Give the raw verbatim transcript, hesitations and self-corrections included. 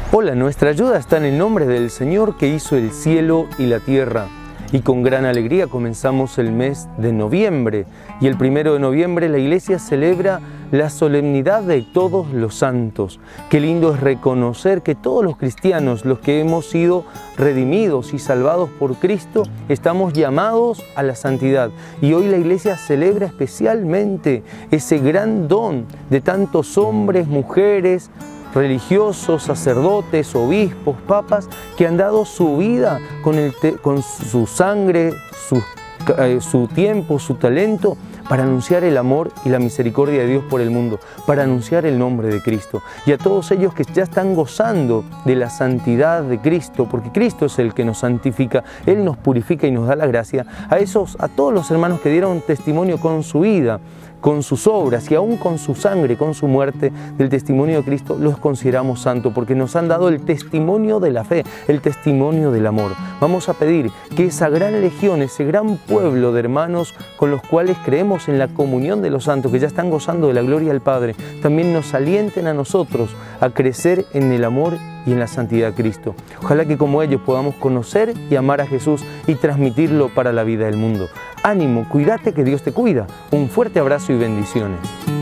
Hola, nuestra ayuda está en el nombre del Señor que hizo el cielo y la tierra. Y con gran alegría comenzamos el mes de noviembre. Y el primero de noviembre la Iglesia celebra la solemnidad de todos los santos. Qué lindo es reconocer que todos los cristianos, los que hemos sido redimidos y salvados por Cristo, estamos llamados a la santidad. Y hoy la Iglesia celebra especialmente ese gran don de tantos hombres, mujeres, religiosos, sacerdotes, obispos, papas, que han dado su vida con, el con su sangre, su, eh, su tiempo, su talento, para anunciar el amor y la misericordia de Dios por el mundo, para anunciar el nombre de Cristo. Y a todos ellos que ya están gozando de la santidad de Cristo, porque Cristo es el que nos santifica, Él nos purifica y nos da la gracia, a esos, a todos los hermanos que dieron testimonio con su vida, con sus obras y aún con su sangre, con su muerte, del testimonio de Cristo, los consideramos santos porque nos han dado el testimonio de la fe, el testimonio del amor. Vamos a pedir que esa gran legión, ese gran pueblo de hermanos con los cuales creemos en la comunión de los santos, que ya están gozando de la gloria del Padre, también nos alienten a nosotros a crecer en el amor y en la santidad de Cristo. Ojalá que como ellos podamos conocer y amar a Jesús y transmitirlo para la vida del mundo. Ánimo, cuídate que Dios te cuida. Un fuerte abrazo y bendiciones.